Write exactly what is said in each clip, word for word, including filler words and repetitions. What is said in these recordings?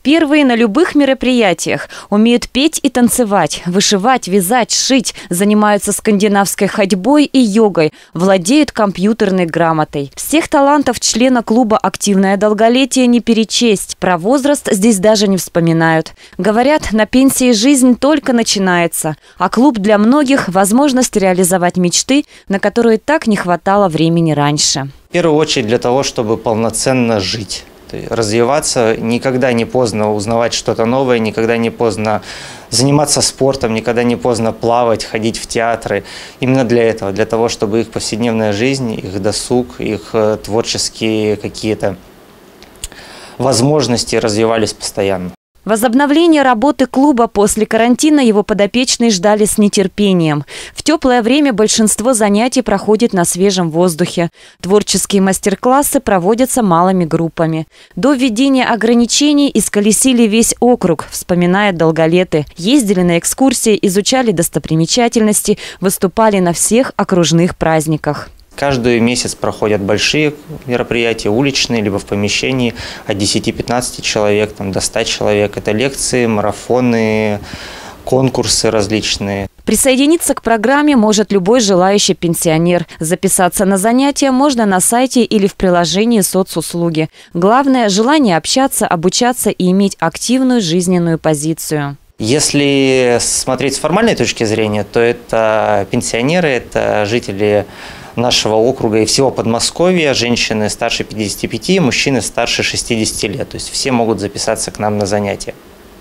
Первые на любых мероприятиях. Умеют петь и танцевать, вышивать, вязать, шить. Занимаются скандинавской ходьбой и йогой. Владеют компьютерной грамотой. Всех талантов члена клуба «Активное долголетие» не перечесть. Про возраст здесь даже не вспоминают. Говорят, на пенсии жизнь только начинается. А клуб для многих – возможность реализовать мечты, на которые так не хватало времени раньше. В первую очередь для того, чтобы полноценно жить. Развиваться, никогда не поздно узнавать что-то новое, никогда не поздно заниматься спортом, никогда не поздно плавать, ходить в театры. Именно для этого, для того, чтобы их повседневная жизнь, их досуг, их творческие какие-то возможности развивались постоянно. Возобновление работы клуба после карантина его подопечные ждали с нетерпением. В теплое время большинство занятий проходит на свежем воздухе. Творческие мастер-классы проводятся малыми группами. До введения ограничений исколесили весь округ, вспоминают долголеты. Ездили на экскурсии, изучали достопримечательности, выступали на всех окружных праздниках. Каждый месяц проходят большие мероприятия, уличные, либо в помещении от десяти-пятнадцати человек там, до ста человек. Это лекции, марафоны, конкурсы различные. Присоединиться к программе может любой желающий пенсионер. Записаться на занятия можно на сайте или в приложении соцуслуги. Главное – желание общаться, обучаться и иметь активную жизненную позицию. Если смотреть с формальной точки зрения, то это пенсионеры, это жители нашего округа и всего Подмосковья, женщины старше пятидесяти пяти, мужчины старше шестидесяти лет. То есть все могут записаться к нам на занятия.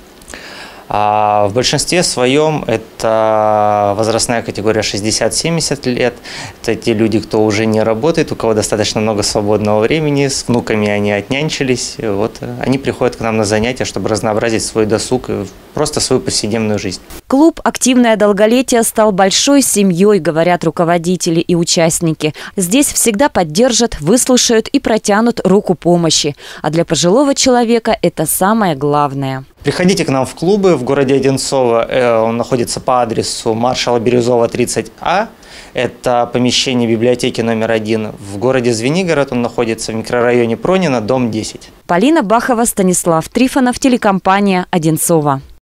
А в большинстве своем это возрастная категория шестьдесят-семьдесят лет. Это те люди, кто уже не работает, у кого достаточно много свободного времени, с внуками они отнянчились. Вот, они приходят к нам на занятия, чтобы разнообразить свой досуг и просто свою повседневную жизнь. Клуб «Активное долголетие» стал большой семьей, говорят руководители и участники. Здесь всегда поддержат, выслушают и протянут руку помощи. А для пожилого человека это самое главное. Приходите к нам в клубы в городе Одинцово. Он находится по адресу маршала Бирюзова, тридцать А. Это помещение библиотеки номер один. В городе Звенигород он находится в микрорайоне Пронина, дом десять. Полина Бахова, Станислав Трифонов, телекомпания «Одинцово».